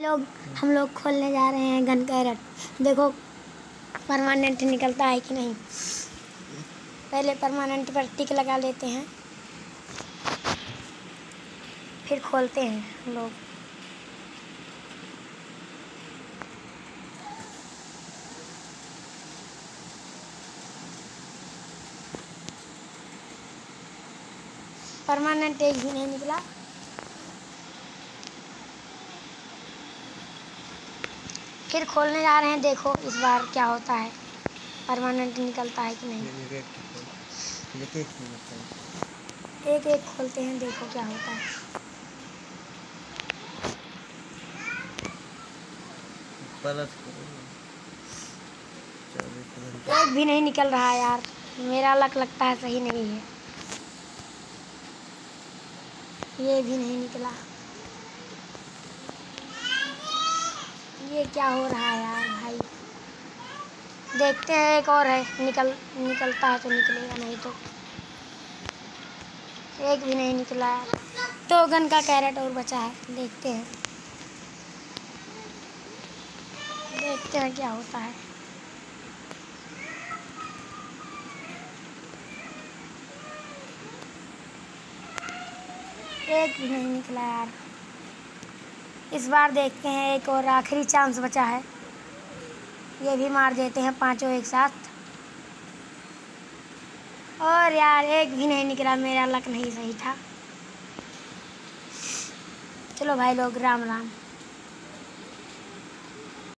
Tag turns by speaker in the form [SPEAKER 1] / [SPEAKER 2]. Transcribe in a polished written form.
[SPEAKER 1] हम लोग खोलने जा रहे हैं गन कैरेट। देखो परमानेंट निकलता है कि नहीं। पहले परमानेंट पर टिक लगा लेते हैं, फिर खोलते हैं हम लोग। परमानेंट एक भी नहीं निकला। फिर खोलने जा रहे हैं, देखो इस बार क्या होता है, परमानेंट निकलता है कि नहीं। एक एक खोलते हैं, देखो क्या होता है। एक भी नहीं निकल रहा है यार, मेरा लक लगता है सही नहीं है। ये भी नहीं निकला। ये क्या हो रहा है यार भाई। देखते हैं, एक और है, निकलता है तो निकलेगा, नहीं तो एक भी नहीं निकला यार। तो गन का कैरेट और बचा है, देखते हैं क्या होता है। एक भी नहीं निकला यार। इस बार देखते हैं, एक और आखिरी चांस बचा है, ये भी मार देते हैं पांचों एक साथ। और यार एक भी नहीं निकला, मेरा लक नहीं सही था। चलो भाई लोग, राम राम।